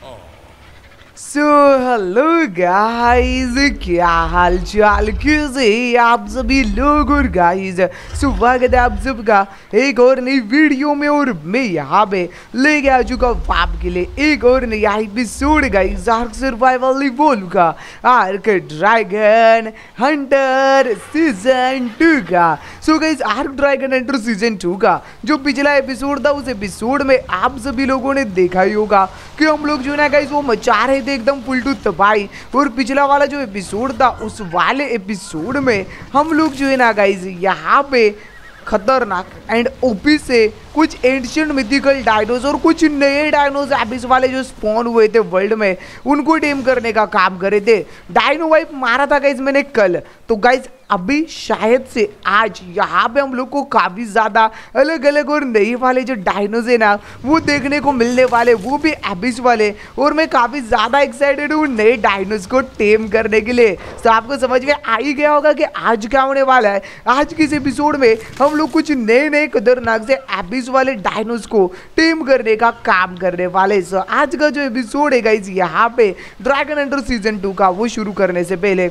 So hello guys, क्या हाल चाल, कैसे आप सभी लोग। और गाइस स्वागत है आप सबका एक और नई वीडियो में। और मैं यहाँ पे लेके आ चुका हूँ आप के लिए एक और नया episode guys, Ark Survival Evolve का, आर्क ड्रैगन हंटर सीजन 2 का। So guys Ark Dragon Hunter season 2 का जो पिछला एपिसोड था, उस एपिसोड में आप सभी लोगों ने देखा ही होगा कि हम लोग जो है ना गाइस वो मचा रहे थे एकदम फुल टू तबाही। और पिछला वाला जो एपिसोड था, उस वाले एपिसोड में हम लोग जो है ना गाइस यहाँ पे खतरनाक एंड ओपी से कुछ एंशिएंट मिथिकल डायनोसॉर, कुछ नए डायनोसॉर एबिस वाले जो स्पॉन हुए थे वर्ल्ड में, उनको टेम करने का काम करे थे। डायनो वाइप मारा था गाइस मैंने कल, तो गाइस अभी शायद से आज यहाँ पे हम लोग को काफ़ी ज़्यादा अलग अलग और नए वाले जो डायनोस है ना वो देखने को मिलने वाले, वो भी एबिस वाले। और मैं काफ़ी ज़्यादा एक्साइटेड हूँ नए डायनोस को टेम करने के लिए। तो आपको समझ में आ ही गया होगा कि आज क्या होने वाला है। आज के इस एपिसोड में हम लोग कुछ नए नए खतरनाक से एबिस वाले डायनोस को टेम करने का काम करने वाले। सो आज का जो एपिसोड है गाइस यहाँ पे ड्रैगन हंटर सीजन 2 का, वो शुरू करने से पहले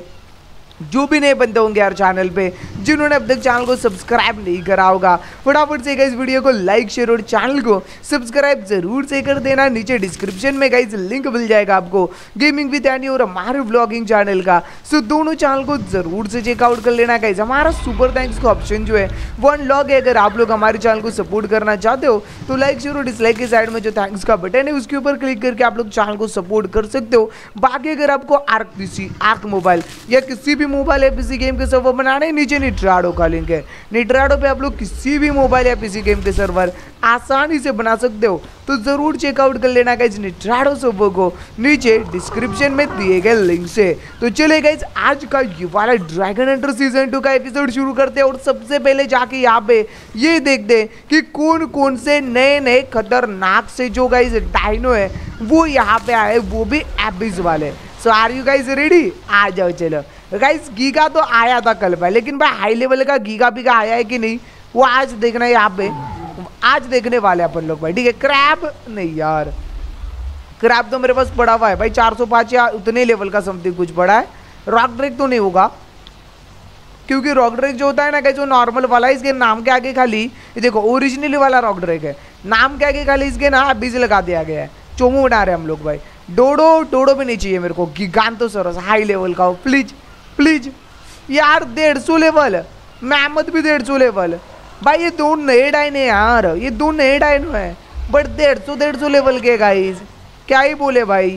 जो भी नए बंदे होंगे यार चैनल पे, जिन्होंने अब तक चैनल को सब्सक्राइब नहीं करा होगा, फटाफट से गाइस वीडियो को लाइक शेयर और चैनल को सब्सक्राइब जरूर से कर देना। नीचे डिस्क्रिप्शन में गाइस लिंक मिल जाएगा आपको गेमिंग विद एंडी और हमारे ब्लॉगिंग चैनल का। सो दोनों चैनल को जरूर से चेकआउट कर लेना गाइस। हमारा सुपर थैंक्स का ऑप्शन जो है वो अनलॉक है। अगर आप लोग हमारे चैनल को सपोर्ट करना चाहते हो तो लाइक शेयर और डिसलाइक के साइड में जो थैंक्स का बटन है उसके ऊपर क्लिक करके आप लोग चैनल को सपोर्ट कर सकते हो। बाकी अगर आपको आर्क पीसी, आर्क मोबाइल या किसी भी मोबाइल या पीसी गेम के सर्वर बनाने, नीचे निट्राडो का लिंक है। निट्राडो पे आप लोग किसी भी मोबाइल या पीसी गेम के सर्वर आसानी से बना सकते हो, तो जरूर चेकआउट कर लेना गाइस निट्राडो सर्वर को नीचे डिस्क्रिप्शन में दिए गए लिंक से। तो चले गाइस आज का ये वाला ड्रैगन हंटर सीजन 2 का एपिसोड शुरू करते हैं। और सबसे पहले जाके यहाँ पे ये देखते हैं कि कौन कौन से नए नए खतरनाक से जो गाइस डायनो है वो यहाँ पे आए, वो भी एबिस वाले। So are you guys ready? आ जाओ चलो गाइस। गीगा तो आया था कल भाई, लेकिन भाई हाई लेवल का गीगा बीगा आया है कि नहीं वो आज देखना है यहाँ पे, आज देखने वाले अपन लोग भाई, ठीक है। क्रैब नहीं यार, क्रैब तो मेरे पास पड़ा हुआ है भाई 405 या उतने लेवल का समथिंग कुछ पड़ा है। रॉक ड्रैग तो नहीं होगा, क्योंकि रॉक ड्रैग जो होता है ना गाइस वो नॉर्मल वाला है, इसके नाम के आगे खाली ये देखो ओरिजिनली वाला रॉक ड्रैग है, नाम के आगे खाली इसके ना बीज लगा दिया गया है। चोमू बना रहे हम लोग भाई। डोडो, डोडो भी नहीं चाहिए मेरे को, गिगांटोसॉरस हाई लेवल का हो प्लीज प्लीज यार। 150 लेवल, मैमथ भी 150 लेवल भाई। ये दो नए डायन है यार, ये दो नए डायन है बट 150 लेवल के गाइस, क्या ही बोले भाई।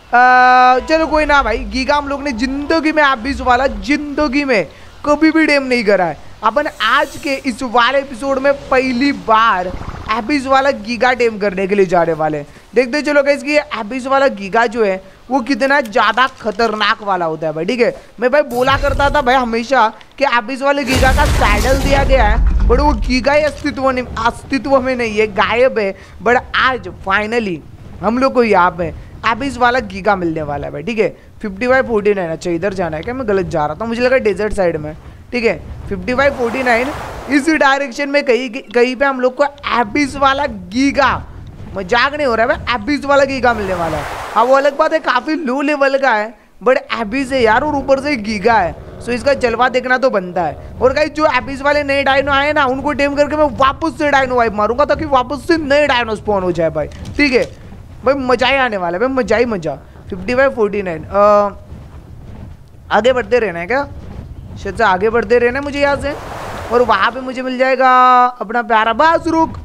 चलो कोई ना भाई। गीगा हम लोग ने जिंदगी में एबिस वाला जिंदगी में कभी भी डेम नहीं करा है। अपन आज के इस वाले एपिसोड में पहली बार एबिस वाला गीगा डेम करने के लिए जा रहे वाले। देखते चलो गाइस कि ये एबिस वाला गीगा जो है वो कितना ज़्यादा खतरनाक वाला होता है भाई, ठीक है। मैं भाई बोला करता था भाई हमेशा कि एबिस वाले गीगा का सैडल दिया गया है बट वो गीगा ही अस्तित्व में नहीं है, गायब है। बट आज फाइनली हम लोग को यहाँ पे एबिस वाला गीगा मिलने वाला है भाई, ठीक है। 5549। अच्छा इधर जाना है क्या? मैं गलत जा रहा था, मुझे लगा डेजर्ट साइड में, ठीक है। 5549 इस डायरेक्शन में कहीं पे हम लोग को एबिस वाला गीगा, मजाक नहीं हो रहा है भाई, एबिस वाला गीगा मिलने वाला है। हाँ वो अलग बात है काफ़ी लो लेवल का है बट एबिस है यार, और ऊपर से गीगा है। सो इसका जलवा देखना तो बनता है। और गाइस जो एबिस वाले नए डायनो आए ना उनको टेम करके मैं वापस से डायनो वाइप मारूंगा ताकि वापस से नए डायनो स्पॉन हो जाए भाई, ठीक है भाई। मजा ही आने वाला है भाई, मजा ही मजा। 5549 आगे बढ़ते रहना है क्या? शायद से आगे बढ़ते रहना है मुझे यहाँ से, और वहाँ पे मुझे मिल जाएगा अपना प्यारा बासरुक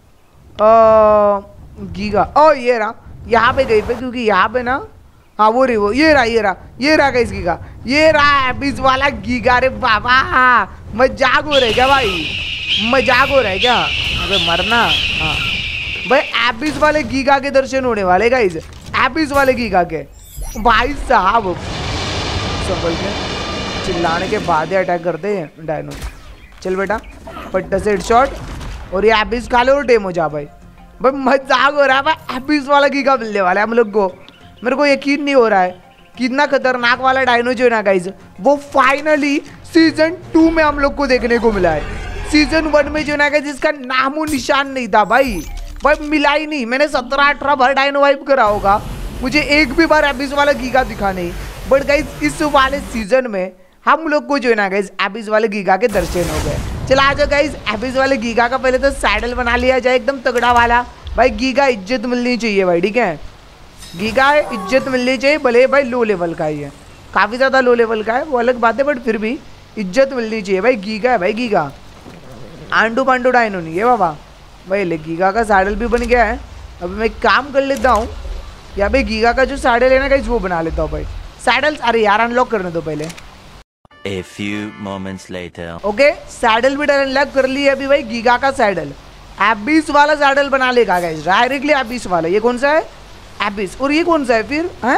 गीगा। ओ ये रहा यहाँ पे गई पे, क्योंकि यहाँ पे ना हाँ वो रही वो, ये रहा गाइस गीगा, ये रहा एबिस वाला गीगा। रे बाबा मजाक हो रहा है क्या भाई? मजाक हो रहा है क्या? अबे मरना। हाँ भाई एबिस वाले गीगा के दर्शन होने वाले गाइस, एबिस वाले गीगा के भाई साहब। संभल के चिल्लाने के बाद ही अटैक करते हैं डायनो। चल बेटा पट्टा से हेडशॉट और ये एबिस खा ले और डेम हो जा भाई। भाई मजाक हो रहा है भाई, एबिस वाला गीगा मिलने वाला है हम लोग को। मेरे को यकीन नहीं हो रहा है कितना खतरनाक वाला डायनो जो है ना गाइस वो फाइनली सीजन 2 में हम लोग को देखने को मिला है। सीजन 1 में जो है ना गाइस जिसका नामो निशान नहीं था भाई, भाई मिला ही नहीं। मैंने 17-18 भर डायनो वाइप करा होगा मुझे एक भी बार एबिस वाला गीगा दिखा नहीं। बट गाइज इस वाले सीजन में हम लोग को जो है ना गाइज एबिस वाले गीगा के दर्शन हो गए। चला आ जाओ गाइज, एबिस वाले गीगा का पहले तो सैडल बना लिया जाए एकदम तगड़ा वाला। भाई गीगा इज्जत मिलनी चाहिए भाई, ठीक है। गीगा इज्जत मिलनी चाहिए, भले भाई लो लेवल का ही है, काफ़ी ज़्यादा लो लेवल का है, वो अलग बात है, बट फिर भी इज्जत मिलनी चाहिए भाई। गीगा है भाई, गीगा आंडू पांडू डायनो नहीं है बाबा। भाई ले गीगा का सैडल भी बन गया है। अभी मैं काम कर लेता हूँ, या भाई गीगा का जो सैडल है ना गाइस वो बना लेता हूँ भाई। सैडल्स अरे यार अनलॉक करने दो पहले। A few moments later. Okay saddle भी अनलॉक कर ली है अभी भाई। गीगा का सैडल एबिस वाला सैडल बना लेगा गाइस, डायरेक्टली एबिस वाला। ये कौन सा है? एबिस। और ये कौन सा है फिर? हैं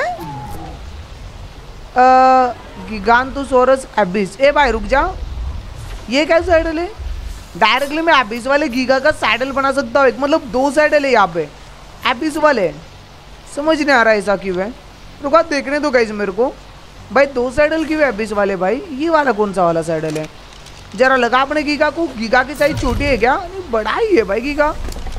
गिगांटोसोरस एबिस। ए भाई रुक जा, ये क्या सैडल है? डायरेक्टली मैं एबिस वाले गीगा का सैडल बना सकता हूँ। एक मतलब दो सैडल है यहाँ पे एबिस वाले। समझ नहीं आ रहा ऐसा क्यों है। रुका देखने दो गाइस मेरे को भाई, दो सैडल क्यों है एबिस वाले भाई? ये वाला कौन सा वाला सैडल है? जरा लगा अपने गीगा को। गीगा की साइज छोटी है क्या? नहीं बड़ा ही है भाई गीगा,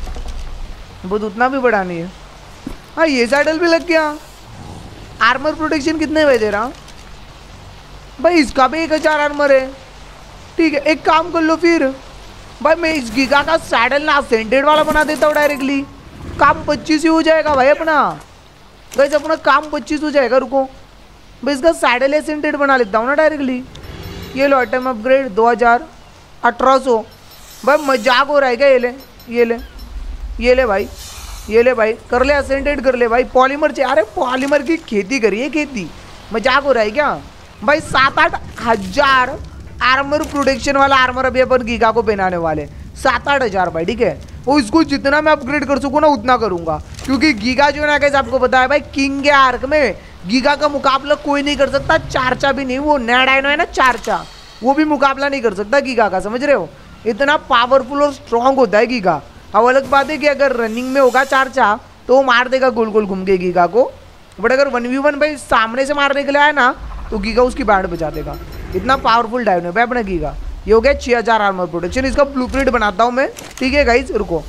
बहुत उतना भी बड़ा नहीं है। हाँ ये सैडल भी लग गया। आर्मर प्रोटेक्शन कितने में दे रहा भाई? इसका भी 1000 आर्मर है। ठीक है एक काम कर लो फिर भाई, मैं इस गीगा का सैडल ना सेंटेड वाला बना देता हूँ डायरेक्टली। काम 25 ही हो जाएगा भाई अपना। गाइस अपना काम 25 हो जाएगा। रुको भाई इसका सैडल एसेंटेड बना लेता हूँ ना डायरेक्टली। ये लो आइटम अपग्रेड 2000 1800। भाई मजाक हो रहा है क्या? ये ले ये ले ये ले भाई, ये ले भाई, कर ले एसेंटेड कर ले भाई। पॉलीमर चाहिए? अरे पॉलीमर की खेती करिए, खेती मजाक हो रहा है क्या भाई? 7-8 हज़ार आर्मर प्रोटेक्शन वाला आर्मर अभी अपन गीगा को पहनाने वाले। 7-8 हज़ार भाई, ठीक है। वो इसको जितना मैं अपग्रेड कर सकूँ ना उतना करूँगा, क्योंकि गीगा जो है ना कैसे आपको पता है भाई, किंग के आर्क में गीगा का मुकाबला कोई नहीं कर सकता। चार्चा भी नहीं, वो नया डायनो है ना चार्चा, वो भी मुकाबला नहीं कर सकता गीगा का। समझ रहे हो? इतना पावरफुल और स्ट्रॉन्ग होता है गीगा। अब अलग बात है कि अगर रनिंग में होगा चार्चा तो वो मार देगा गोल गोल घूम के गीगा को। बट अगर 1v1 भाई सामने से मारने के लिए आया ना तो गीगा उसकी बैंड बचा देगा। इतना पावरफुल डायनो है भाई अपना गीगा। ये हो गया 6000 आर्मर प्रोटेक्शन। इसका ब्लूप्रिंट बनाता हूँ मैं, ठीक है गाइज। रुको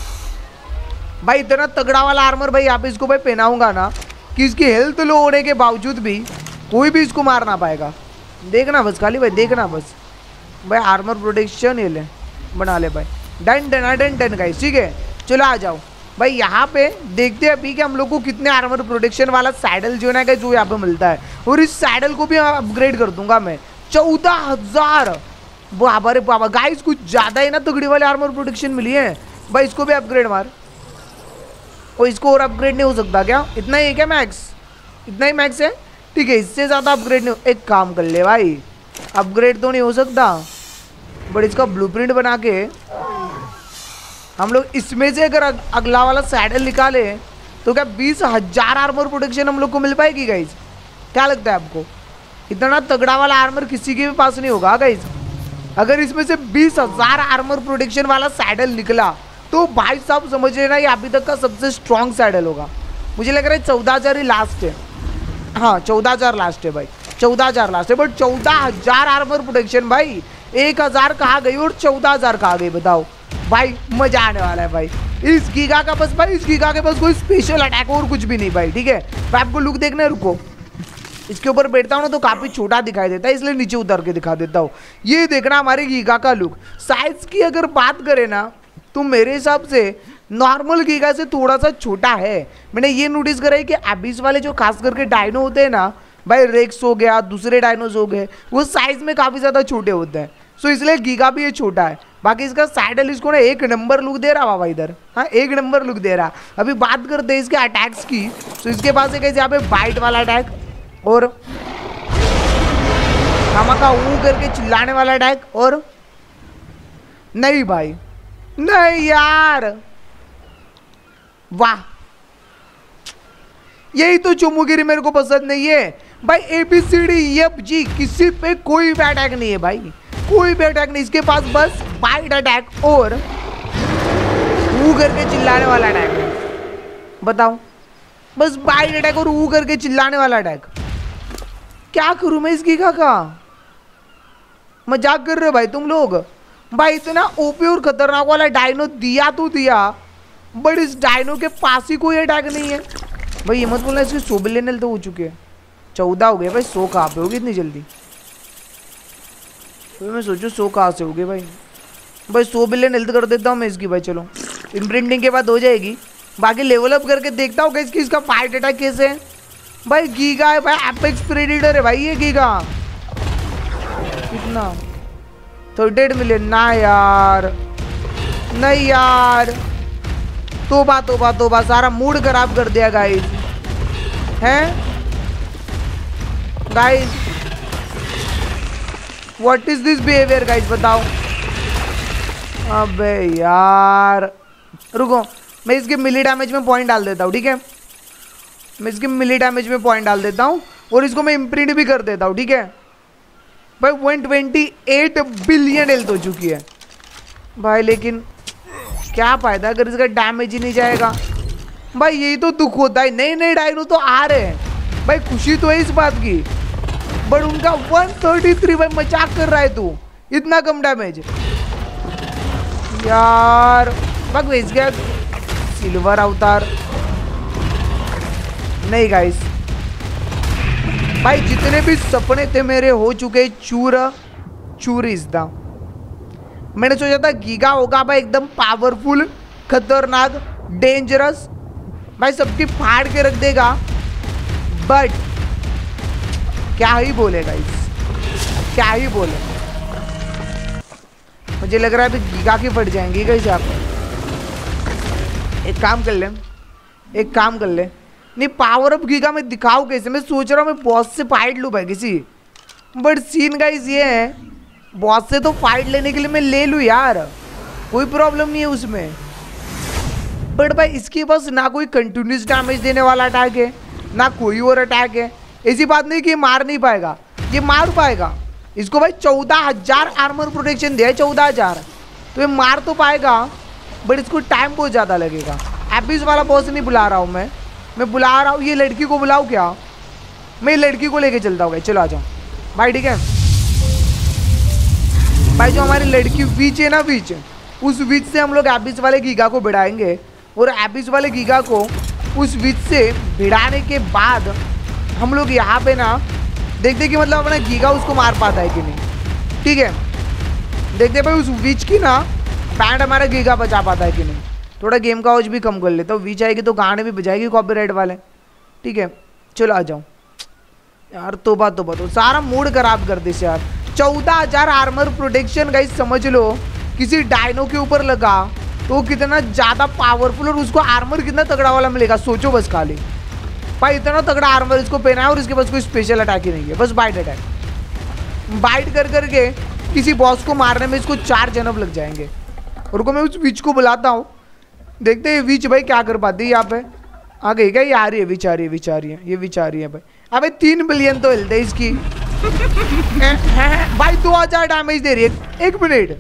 भाई इतना तगड़ा वाला आर्मर भाई यहाँ पे इसको भाई पहनाऊंगा ना कि इसकी हेल्थ लो होने के बावजूद भी कोई भी इसको मार ना पाएगा। देखना बस खाली भाई, देखना बस भाई। आर्मर प्रोटेक्शन ये ले बना ले भाई। Done done done done guys, ठीक है। चलो आ जाओ भाई यहाँ पे देखते हैं अभी कि हम लोग को कितने आर्मर प्रोटेक्शन वाला सैडल जो है ना जो यहाँ पे मिलता है। और इस सैडल को भी अपग्रेड कर दूंगा मैं। 14000 बाबा रे बाबा गाइस, कुछ ज़्यादा ही ना तगड़ी वाले आर्मर प्रोटेक्शन मिली है भाई। इसको भी अपग्रेड मार। और इसको और अपग्रेड नहीं हो सकता क्या? इतना ही है क्या मैक्स? इतना ही मैक्स है, ठीक है। इससे ज़्यादा अपग्रेड नहीं। एक काम कर ले भाई, अपग्रेड तो नहीं हो सकता बट इसका ब्लूप्रिंट बना के हम लोग इसमें से अगर अगला वाला सैडल निकाले तो क्या 20,000 आर्मर प्रोटेक्शन हम लोग को मिल पाएगी गाइज? क्या लगता है आपको? इतना तगड़ा वाला आर्मर किसी के भी पास नहीं होगा गाइज। अगर इसमें से 20,000 आर्मर प्रोटेक्शन वाला सैडल निकला तो भाई साहब समझ लेना ये अभी तक का सबसे स्ट्रॉन्ग सैडल होगा। मुझे लग रहा है 14,000 ही लास्ट है। हाँ 14,000 लास्ट है भाई, 14,000 लास्ट है। बट 14,000 आर्मर प्रोटेक्शन भाई, 1,000 कहाँ गई और 14,000 कहाँ गई बताओ भाई? मजा आने वाला है भाई इस गीगा का। बस भाई इस गीगा के पास कोई स्पेशल अटैक और कुछ भी नहीं भाई, ठीक है। मैं आपको लुक देखना है, रुको। इसके ऊपर बैठता हूँ ना तो काफ़ी छोटा दिखाई देता है, इसलिए नीचे उतर के दिखा देता हूँ। ये देखना हमारे गीगा का लुक। साइज की अगर बात करें ना तो मेरे हिसाब से नॉर्मल गीगा से थोड़ा सा छोटा है। मैंने ये नोटिस करा है कि एबिस वाले जो खास करके डायनो होते हैं ना भाई, रेक्स हो गया, दूसरे डायनोज हो गए, वो साइज में काफ़ी ज़्यादा छोटे होते हैं। सो इसलिए गीगा भी ये छोटा है। बाकी इसका सैडल इसको ना एक नंबर लुक दे रहा बाबा इधर। हाँ एक नंबर लुक दे रहा। अभी बात करते हैं इसके अटैक्स की। तो इसके पास एक यहाँ पे बाइट वाला अटैक और का ऊ करके चिल्लाने वाला अटैक। और नहीं भाई नहीं यार, वाह यही तो चुमुगिरी मेरे को पसंद नहीं है भाई। ABCDEFG किसी पे कोई भी अटैक नहीं है भाई, कोई भी अटैक नहीं। इसके पास बस बाइट अटैक और ऊ करके चिल्लाने वाला अटैक है। बताओ, बस बाइट अटैक और ऊ करके चिल्लाने वाला अटैक। क्या करूं मैं इस गीगा का? मजाक कर रहे हो भाई तुम लोग? भाई इतना ओपी और खतरनाक वाला डायनो दिया तो दिया, बट इस डायनो के पास ही कोई अटैक नहीं है। भाई ये मत बोलना इसके 100 बिलियन हेल्थ हो चुके हैं। 14 हो गए भाई। 100 कहाँ पे होगी इतनी जल्दी? तो मैं सोचूं 100 कहाँ से हो गए भाई। 100 बिलियन हेल्थ कर देता हूँ मैं इसकी भाई। चलो इम्प्रिंटिंग के बाद हो जाएगी। बाकी लेवल अप करके देखता हूँ कि इसका फाइट अटैक कैसे है भाई। गीगा है भाई, एपेक्स प्रेडेटर है भाई ये गीगा। कितना? 38 मिलियन। ना यार, नहीं यार, तोबा तोबा तोबा, सारा मूड खराब कर दिया गाइस। हैं guys, what is this behaviour guys, बताओ। अबे यार रुको, मैं इसके मिली डैमेज में पॉइंट डाल देता हूँ, ठीक है। मैं इसके मिली डैमेज में पॉइंट डाल देता हूँ और इसको मैं इम्प्रिंट भी कर देता हूँ, ठीक है भाई। 128 बिलियन हेल्थ हो चुकी है भाई। लेकिन क्या फायदा अगर इसका डैमेज ही नहीं जाएगा भाई। यही तो दुख होता है, नए नए डायनो तो आ रहे हैं भाई, खुशी तो है इस बात की, बट उनका 133 भाई मजाक कर रहा है तू, इतना कम डैमेज यार। बग भेज गया सिल्वर अवतार। नहीं गाइस भाई, जितने भी सपने थे मेरे हो चुके चूर इस दा। मैंने सोचा था गीगा होगा भाई एकदम पावरफुल, खतरनाक, डेंजरस भाई, सबकी फाड़ के रख देगा। बट क्या ही बोले गाइस, क्या ही बोले। मुझे लग रहा है अभी गीगा की फट जाएंगी गाइस यहाँ पे। एक काम कर ले, एक काम कर ले। नहीं पावर अप गीगा में दिखाओ कैसे। मैं सोच रहा हूँ मैं बॉस से फाइट लूँ भाई किसी, बट सीन गाइस ये है, बॉस से तो फाइट लेने के लिए मैं ले लूँ यार, कोई प्रॉब्लम नहीं है उसमें। बट भाई इसके पास ना कोई कंटिन्यूस डैमेज देने वाला अटैक है, ना कोई और अटैक है। ऐसी बात नहीं कि ये मार नहीं पाएगा, ये मार पाएगा। इसको भाई 14,000 आर्मर प्रोटेक्शन दिया है, 14,000, तो ये मार तो पाएगा, बट इसको टाइम बहुत ज़्यादा लगेगा। एबिस वाला बॉस नहीं बुला रहा हूँ मैं बुला रहा हूँ ये लड़की को। बुलाऊँ क्या? मैं लड़की को लेके चलता हूँ भाई, चलो आ जाओ भाई, ठीक है भाई। जो हमारी लड़की विच है ना, विच, उस विच से हम लोग एबिस वाले गीगा को भिड़ाएंगे, और एबिस वाले गीगा को उस विच से भिड़ाने के बाद हम लोग यहाँ पे ना देखते कि मतलब अपना गीगा उसको मार पाता है कि नहीं, ठीक है। देखते भाई उस विच की ना बैंड हमारा गीगा बचा पाता है कि नहीं। थोड़ा गेम का आवाज भी कम कर लेता हूँ, विच आएगी तो गाने भी बजाएगी कॉपीराइट वाले, ठीक है। चलो आ जाओ यार, तोबा तो सारा मूड खराब कर दिस यार। 14,000 आर्मर प्रोटेक्शन गाइस, समझ लो किसी डायनो के ऊपर लगा तो कितना ज़्यादा पावरफुल, और उसको आर्मर कितना तगड़ा वाला मिलेगा, सोचो बस खाली भाई। इतना तगड़ा आर्मर इसको पहना है और इसके पास कोई स्पेशल अटैक ही नहीं है, बस बाइट अटैक। बाइट कर करके किसी बॉस को मारने में इसको 4 जन्म लग जाएंगे। और को मैं उस विच को बुलाता हूँ, देखते हैं विच भाई क्या कर पाती है यहाँ पे। आ गई क्या? ये आ रही है, विच आ रही है, विच आ रही है, ये विच आ रही है भाई। अबे 3 बिलियन तो हिलते इसकी भाई। 2,000 डैमेज दे रही है, 1 मिनट।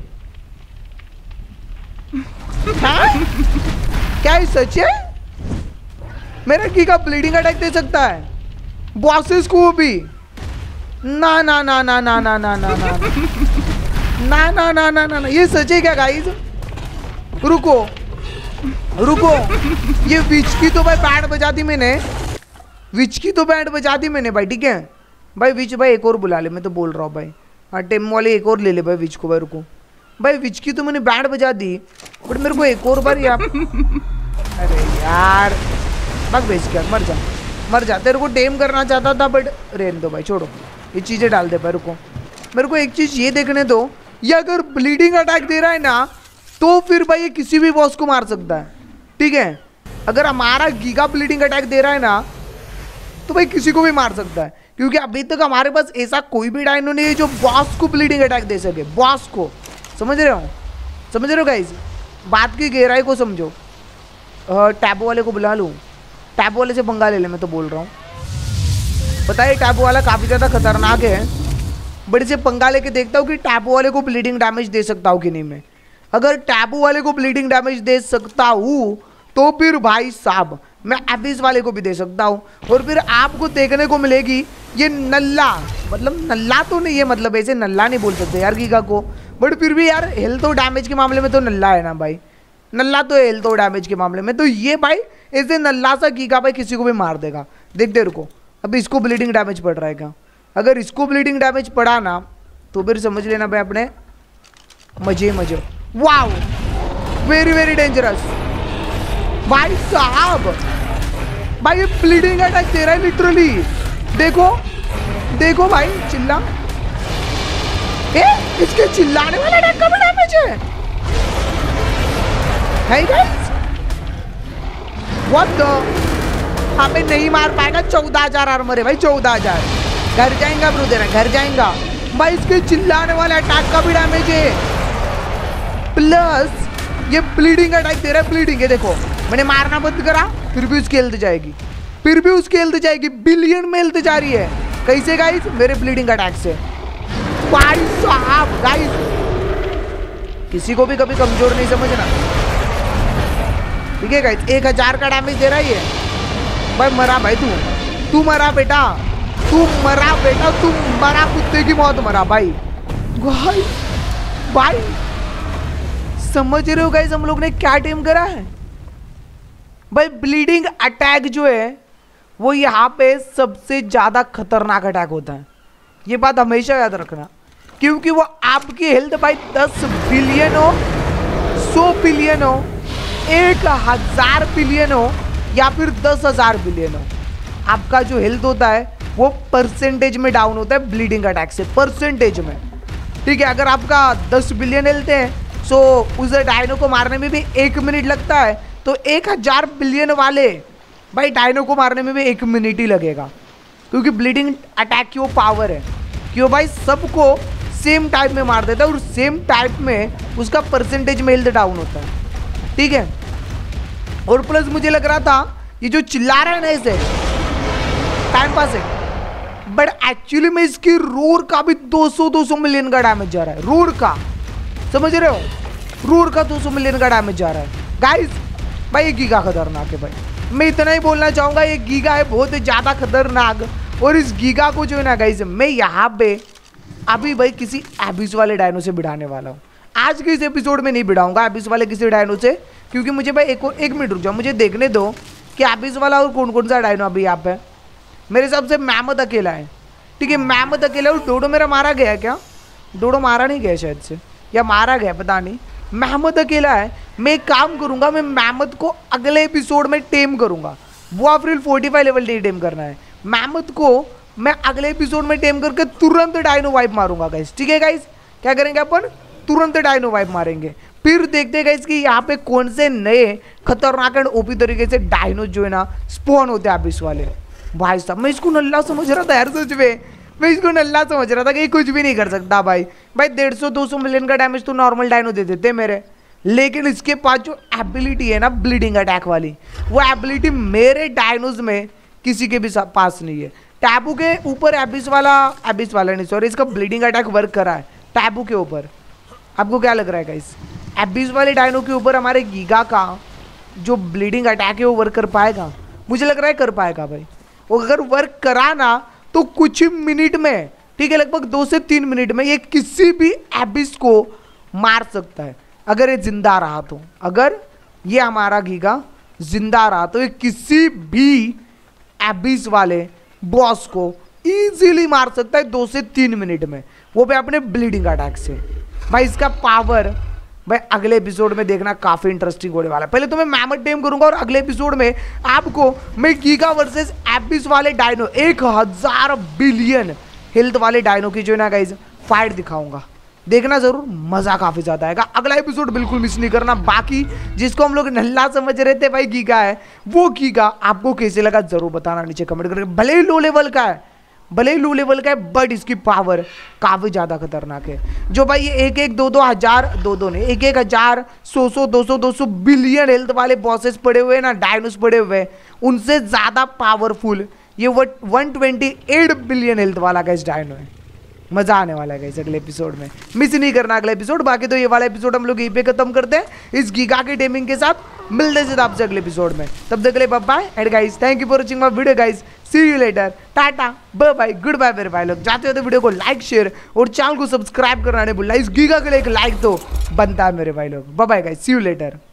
क्या ये सच है? मेरा गीगा ब्लीडिंग अटैक दे सकता है बॉसेस को भी? ना ना ना ना ना ना ना ना ना ना ना ना ना ना, ये सच है क्या गाइस? रुको रुको, ये विच की तो भाई बैंड बजा दी मैंने, विच की तो बैंड बजा दी मैंने भाई, ठीक है भाई। विच भाई एक और बुला ले, मैं तो बोल रहा हूँ भाई। हाँ टेम वाले एक और ले ले भाई विच को भाई। रुको भाई, विच की तो मैंने बैंड बजा दी, बट मेरे को एक और बार यहाँ अरे यार बग भेज कर, मर जा। तेरे को टेम करना चाहता था बट रहने दो भाई, छोड़ो ये चीज़ें डाल दे भाई। रुको मेरे को एक चीज़ ये देखने दो, ये अगर ब्लीडिंग अटैक दे रहा है ना तो फिर भाई ये किसी भी बॉस को मार सकता है, ठीक है। अगर हमारा गीगा ब्लीडिंग अटैक दे रहा है ना तो भाई किसी को भी मार सकता है, क्योंकि अभी तक हमारे पास ऐसा कोई भी डायनो नहीं है जो बॉस को ब्लीडिंग अटैक दे सके, बॉस को। समझ रहे हो गाइस, बात की गहराई को समझो। टैबो वाले को बुला लूँ, टैबो वाले से पंगा ले ले, मैं तो बोल रहा हूँ। बताइए टैबो वाला काफ़ी ज़्यादा खतरनाक है, बट इसे पंगा लेके देखता हूँ कि टैबो वाले को ब्लीडिंग डैमेज दे सकता हूँ कि नहीं मैं। अगर टैबू वाले को ब्लीडिंग डैमेज दे सकता हूँ तो फिर भाई साहब मैं एबिस वाले को भी दे सकता हूँ, और फिर आपको देखने को मिलेगी ये नल्ला, मतलब नल्ला तो नहीं है, मतलब ऐसे नल्ला नहीं बोल सकते यार गीगा को, बट फिर भी यार हेल्थ और डैमेज के मामले में तो नल्ला है ना भाई, नल्ला तो है हेल्थ और डैमेज के मामले में। तो ये भाई ऐसे नल्ला सा गीगा भाई किसी को भी मार देगा। देखते रुको, अभी इसको ब्लीडिंग डैमेज पड़ रहा है क्या? अगर इसको ब्लीडिंग डैमेज पड़ा ना तो फिर समझ लेना भाई अपने मजे मजे। वाओ, वेरी वेरी डेंजरस भाई साहब। भाई ये ब्लीडिंग अटैक दे रहा है लिटरली। देखो देखो भाई चिल्ला, इसके चिल्लाने वाले अटैक का भी डैमेज है गाइस। व्हाट द, हमें नहीं मार पाएगा। 14,000 आर्मर है भाई, 14,000। घर जाएगा ब्रो, देना घर जाएगा भाई। इसके चिल्लाने वाले अटैक का भी डैमेज है, प्लस ये ब्लीडिंग अटैक दे रहा है। ब्लीडिंग है, देखो मैंने मारना बंद करा फिर भी उसकी हेल्थ जाएगी, फिर भी उसकी हेल्थ जाएगी। बिलियन में हेल्थ जा रही है। कैसे गाइस? मेरे ब्लीडिंग अटैक से भाई साहब। गाइस किसी को भी कभी कमजोर नहीं समझना, ठीक है गाइस? 1,000 का डैमेज दे रहा है ये भाई। मरा भाई, तू मरा बेटा, तू मरा बेटा, तू मरा, कुत्ते की मौत मरा भाई। भाई समझ रहे हो गाइस हम लोग ने क्या टीम करा है भाई? ब्लीडिंग अटैक जो है वो यहाँ पे सबसे ज्यादा खतरनाक अटैक होता है, ये बात हमेशा याद रखना। क्योंकि वो आपकी हेल्थ भाई 10 बिलियन हो, 100 बिलियन हो, 1,000 बिलियन हो या फिर 10,000 बिलियन हो, आपका जो हेल्थ होता है वो परसेंटेज में डाउन होता है ब्लीडिंग अटैक से, परसेंटेज में। ठीक है, अगर आपका 10 बिलियन हेल्थ है सो उस डायनो को मारने में भी 1 मिनट लगता है, तो 1,000 बिलियन वाले भाई डायनो को मारने में भी 1 मिनट ही लगेगा। क्योंकि ब्लीडिंग अटैक की वो पावर है कि वो भाई सबको सेम टाइप में मार देता है और सेम टाइप में उसका परसेंटेज में हेल्थ डाउन होता है। ठीक है, और प्लस मुझे लग रहा था ये जो चिल्ला रहा है ना इसे टाइम पास है, बट एक्चुअली में इसकी रोर का भी 200 मिलियन का डैमेज जा रहा है। रोर का, समझ रहे हो? रोर का 200 मिलियन का डैमेज जा रहा है गाइस। भाई ये गीगा खतरनाक है भाई, मैं इतना ही बोलना चाहूंगा। ये गीगा है बहुत ज्यादा खतरनाक, और इस गीगा को जो है ना गाइस मैं यहाँ पे अभी भाई किसी एबिस वाले डायनो से भिड़ाने वाला हूँ। आज के इस एपिसोड में नहीं भिड़ाऊंगा एबिस वाले किसी डायनो से, क्योंकि मुझे भाई एक मिनट रुक जाओ, मुझे देखने दो कि एबिस वाला और कौन कौन सा डायनो अभी यहाँ पे। मेरे हिसाब से मैमथ अकेला है, ठीक है? मैमथ अकेला, और डोडो मेरा मारा गया है क्या? डोडो मारा नहीं गया शायद से, या मारा गया पता नहीं। मैमथ अकेला है। मैं एक काम करूंगा, मैं मैमथ को अगले एपिसोड में टेम करूंगा। वो अफ्रील 45 लेवल नहीं टेम करना है। मैमथ को मैं अगले एपिसोड में टेम करके तुरंत डायनो वाइप मारूंगा गाइस। ठीक है गाइस, क्या करेंगे अपन? तुरंत डायनो वाइप मारेंगे। फिर देखते गाइस कि यहाँ पे कौन से नए खतरनाक एंड ओपी तरीके से डायनो जो है ना स्पॉन होते हैं एबिस वाले। भाई साहब मैं इसको नल्ला समझ रहा था यार, सच में मैं इसको नल्ला समझ रहा था कि ये कुछ भी नहीं कर सकता भाई। 150-200 मिलियन का डैमेज तो नॉर्मल डायनो दे देते मेरे, लेकिन इसके पास जो एबिलिटी है ना ब्लीडिंग अटैक वाली, वो एबिलिटी मेरे डायनोज में किसी के भी पास नहीं है। टैबू के ऊपर एबिस वाला नहीं सॉरी, इसका ब्लीडिंग अटैक वर्क करा है टैबू के ऊपर। आपको क्या लग रहा है गाइस? एबिस वाले डायनो के ऊपर हमारे गीगा का जो ब्लीडिंग अटैक है वो वर्क कर पाएगा? मुझे लग रहा है कर पाएगा भाई। वो अगर वर्क करा ना तो कुछ ही मिनट में, ठीक है, लगभग 2 से 3 मिनट में ये किसी भी एबिस को मार सकता है अगर ये जिंदा रहा तो। अगर ये हमारा गीगा जिंदा रहा तो ये किसी भी एबिस वाले बॉस को इजीली मार सकता है 2 से 3 मिनट में, वो भी अपने ब्लीडिंग अटैक से। भाई इसका पावर भाई अगले एपिसोड में देखना काफी इंटरेस्टिंग होने वाला है। पहले तो मैं मैमथ टेम करूंगा और अगले एपिसोड में आपको मैं गीगा वर्सेस एबिस वाले डायनो 1,000 बिलियन हेल्थ वाले डायनो की जो है ना गाइज फाइट दिखाऊंगा। देखना जरूर, मजा काफी ज्यादा आएगा। अगला एपिसोड बिल्कुल मिस नहीं करना। बाकी जिसको हम लोग नल्ला समझ रहे थे भाई गीगा है, वो गीगा आपको कैसे लगा जरूर बताना नीचे कमेंट करके। भले ही लो लेवल का है, बट इसकी पावर काफी ज्यादा खतरनाक है। जो भाई ये 1,000 1,000 100 बिलियन हेल्थ वाले बॉसेस पड़े हुए हैं ना, डायनोस पड़े हुए हैं, उनसे ज्यादा पावरफुल ये 128 बिलियन हेल्थ वाला गाइस डायनो है। मजा आने वाला है गाइस अगले एपिसोड में, मिस नहीं करना अगला एपिसोड। बाकी तो ये वाला एपिसोड हम लोग यहीं पे खत्म करते हैं इस गीगा के टेमिंग के साथ। मिलते हैं आपसे अगले एपिसोड में, तब तक के लिए bye bye and guys thank you for watching my video guys. See you later, tata bye bye goodbye मेरे भाई लोग। जाते हो तो वीडियो को लाइक शेयर और चैनल को सब्सक्राइब करना नहीं भूलना। इस गीगा के लिए एक लाइक तो बनता है मेरे भाई लोग। Bye bye guys, see you letter.